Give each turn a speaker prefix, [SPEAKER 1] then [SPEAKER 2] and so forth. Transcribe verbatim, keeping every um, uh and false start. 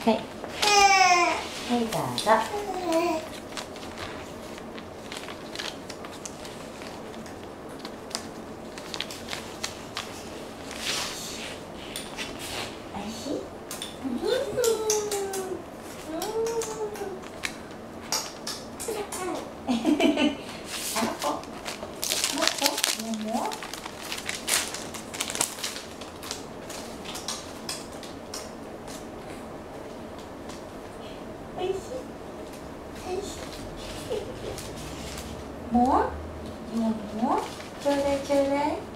[SPEAKER 1] はい、はい、どうぞ。おいしい？あの子、あの子、もも。おいしい。おいしい。もう？もう、もう？ちょうだいちょうだい。